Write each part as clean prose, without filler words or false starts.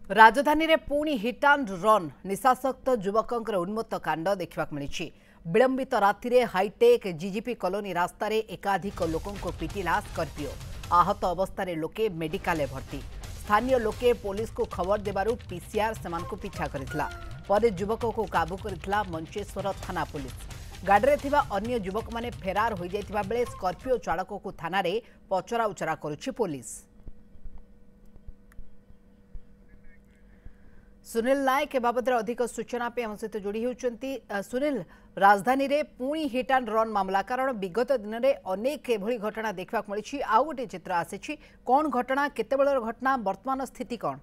राजधानी रे पुणी हिट एंड रन निशासक्त युवक उन्मत्त कांड देखा मिली। विलंबित राति रे हाईटेक जीजीपी कॉलोनी रास्तार एकाधिक लोकों पिटिला स्कॉर्पियो। आहत अवस्था लोके मेडिकल भर्ती। स्थानीय लोके पुलिस को खबर देबारु पीसीआर से पीछा करथिला। परे युवक को काबू करथिला मंचेश्वर थाना पुलिस। गाड़ी थिबा अन्य युवक माने फेरार हो जाइतिबा बेले स्कॉर्पियो चालक को थाना रे पचरा उचरा करुछि पुलिस। सुनील नायक ए बाबद अधिक सूचना पे हम सहित जोड़ी होउचंती। सुनील, राजधानी रे पुणी हिट एंड रन मामला कारण विगत दिन में अनेक एभली घटना देखा मिली। आउ गोटे चित्र आसी कौन घटना केते बेलर घटना वर्तमान स्थिति कौन?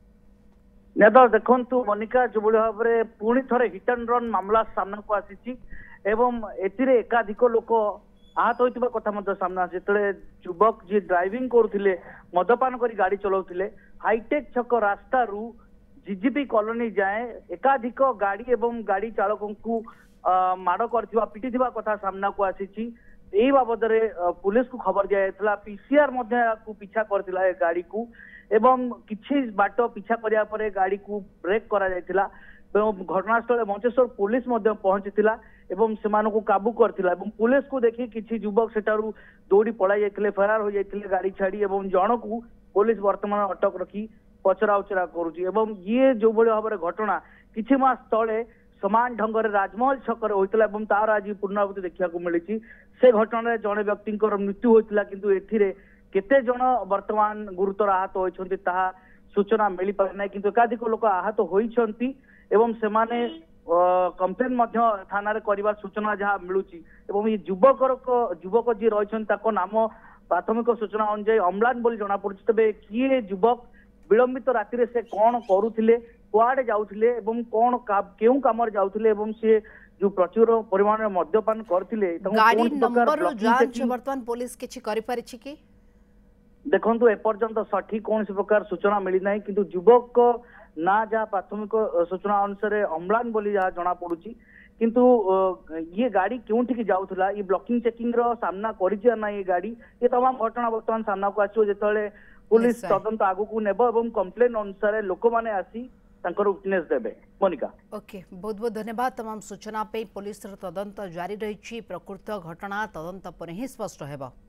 देखु मनिका जो भाव में पुणी थे हिट एंड रन मामला सामना को आसी एवं एथिरे एकाधिक लोक आहत होइतिबा कथा सामना आसी। युवक जी ड्राइविंग करुले मदपान कर गाड़ी चलाउथिले हाईटेक छक रास्ता रू जीजीपी कॉलोनी जाए एकाधिक गाड़ी एवं गाड़ी चालकों को माड़ कर पिटी कथा सामना को आसी। बाबद पुलिस को खबर दिया पीसीआर को पीछा करथिला गाड़ी को एवं किछि बाट पीछा करिया परे गाड़ी को ब्रेक करा जायतिला। घटनास्थल मंचेश्वर पुलिस पहुंचीला एवं सेमान को काबू करथिला एवं पुलिस को देखि किछि युवक सेटारू दौड़ी पलाई जायतिले फरार हो जायतिले गाड़ी छाड़ी एवं जण को पुलिस वर्तमान अटक रखी पचरा उचरा करुची। एवं ये जो भाव में घटना किछि मास तले समान ढंग से राजमहल छकर होता एवं तार आज पुनरावृत्ति देखा मिली। से घटना जड़े व्यक्ति मृत्यु होता किंतु एथिरे केते जन वर्तमान गुरुतर आहत होइछन्ति ताहा सूचना मिल पारे ना किंतु एकाधिक लोक आहत होइछन्ति एवं सेमाने कंप्लेन थाना रे करिवार सूचना जहाँ मिलुची। एवं ये युवक जी रहिछन् ताको नाम प्राथमिक सूचना अनुसार अम्लान बोली जना पड़ुछि। तबे किए युवक विलंबित राति रे से कौन करुथिले कुआडे जाउथिले एवं कौन केउ कामर जाउथिले एवं से जो प्रचुर परिमाण में मद्यपान करथिले गाड़ी नंबर जांच वर्तमान पुलिस किछि करि परिछि कि देखंतु एपर्यंत सठिक कौन प्रकार सूचना मिली ना किंतु युवक ना जहाँ प्राथमिक सूचना अनुसार अम्लान बोली जहाँ जना पड़ुछि किंतु ये गाड़ी क्योंठिक जाउथला ये ब्लॉकिंग चेकिंग रो सामना करिछि ना ये गाड़ी ये तमाम घटना वर्तमान सामना को आछो जेतले पुलिस तदंत आगु को नेब एवं कंप्लेन अनुसार लोक माने आसी तांकर विटनेस देबे। मोनिका ओके, बहुत बहुत धन्यवाद तमाम सूचना पे। पुलिस तदंत जारी रही। प्रकृत घटना तदंत पर ही स्पष्ट हेबो।